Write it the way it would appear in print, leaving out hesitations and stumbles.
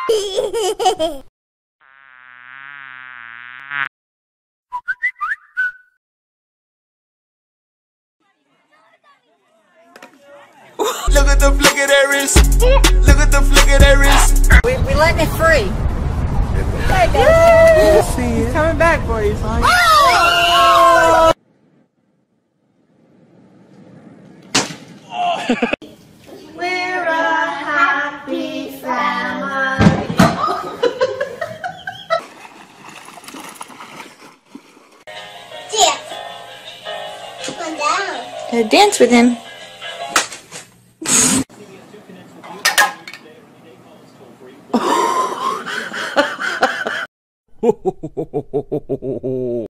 Look at the flick of that wrist. Look at the flick of that wrist. We letting it free. He's coming back for you, son. We're a happy family. Dance. Come down. Gotta dance with him. Ho ho ho ho ho ho ho.